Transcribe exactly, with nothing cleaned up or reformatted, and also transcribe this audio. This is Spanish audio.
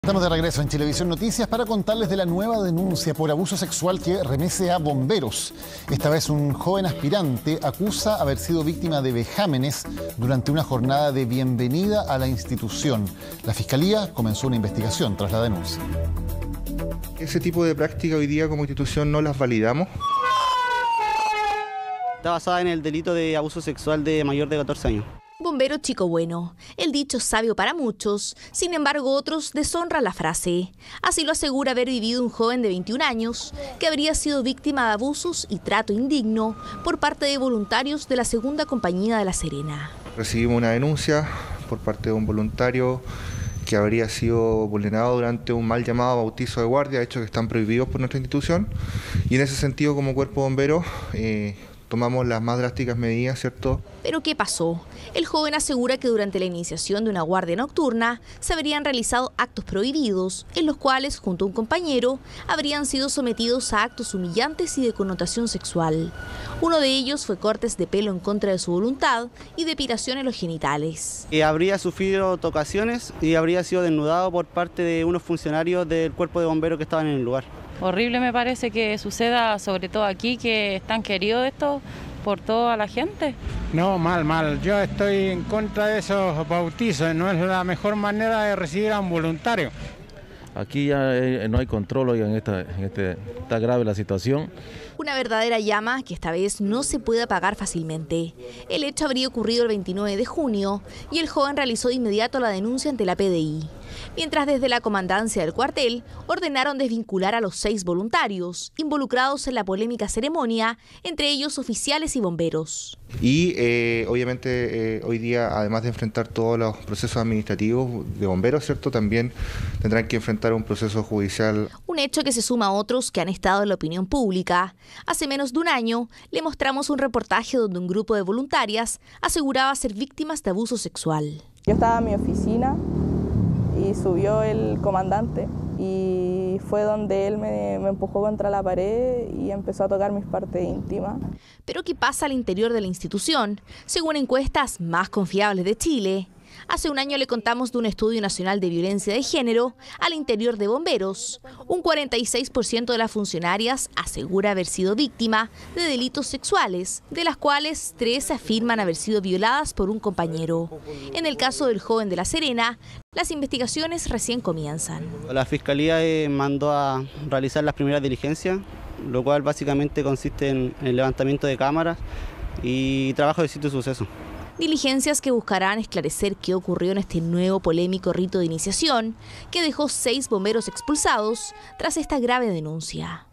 Estamos de regreso en Chilevisión Noticias para contarles de la nueva denuncia por abuso sexual que remece a bomberos. Esta vez un joven aspirante acusa haber sido víctima de vejámenes durante una jornada de bienvenida a la institución. La Fiscalía comenzó una investigación tras la denuncia. Ese tipo de práctica hoy día como institución no las validamos. Está basada en el delito de abuso sexual de mayor de catorce años. Bombero chico bueno, el dicho sabio para muchos, sin embargo otros deshonran la frase. Así lo asegura haber vivido un joven de veintiún años que habría sido víctima de abusos y trato indigno por parte de voluntarios de la segunda compañía de La Serena. Recibimos una denuncia por parte de un voluntario que habría sido vulnerado durante un mal llamado bautizo de guardia, hechos que están prohibidos por nuestra institución, y en ese sentido como cuerpo bombero eh, tomamos las más drásticas medidas, ¿cierto? ¿Pero qué pasó? El joven asegura que durante la iniciación de una guardia nocturna se habrían realizado actos prohibidos, en los cuales, junto a un compañero, habrían sido sometidos a actos humillantes y de connotación sexual. Uno de ellos fue cortes de pelo en contra de su voluntad y depilación en los genitales. Y habría sufrido tocaciones y habría sido desnudado por parte de unos funcionarios del cuerpo de bomberos que estaban en el lugar. Horrible me parece que suceda, sobre todo aquí, que es tan querido esto por toda la gente. No, mal, mal. Yo estoy en contra de esos bautizos. No es la mejor manera de recibir a un voluntario. Aquí ya eh, no hay control, oigan, en esta, en este, está grave la situación. Una verdadera llama que esta vez no se puede apagar fácilmente. El hecho habría ocurrido el veintinueve de junio y el joven realizó de inmediato la denuncia ante la P D I. Mientras desde la comandancia del cuartel ordenaron desvincular a los seis voluntarios involucrados en la polémica ceremonia, entre ellos oficiales y bomberos. Y eh, obviamente eh, hoy día, además de enfrentar todos los procesos administrativos de bomberos, ¿cierto?, también tendrán que enfrentar un proceso judicial. Un hecho que se suma a otros que han estado en la opinión pública. Hace menos de un año le mostramos un reportaje donde un grupo de voluntarias aseguraba ser víctimas de abuso sexual. Yo estaba en mi oficina y subió el comandante y fue donde él me, me empujó contra la pared y empezó a tocar mis partes íntimas. ¿Pero qué pasa al interior de la institución? Según encuestas más confiables de Chile, hace un año le contamos de un estudio nacional de violencia de género al interior de bomberos. Un cuarenta y seis por ciento de las funcionarias asegura haber sido víctima de delitos sexuales, de las cuales tres afirman haber sido violadas por un compañero. En el caso del joven de La Serena, las investigaciones recién comienzan. La Fiscalía eh, mandó a realizar las primeras diligencias, lo cual básicamente consiste en el levantamiento de cámaras y trabajo de sitio de suceso. Diligencias que buscarán esclarecer qué ocurrió en este nuevo polémico rito de iniciación que dejó seis bomberos expulsados tras esta grave denuncia.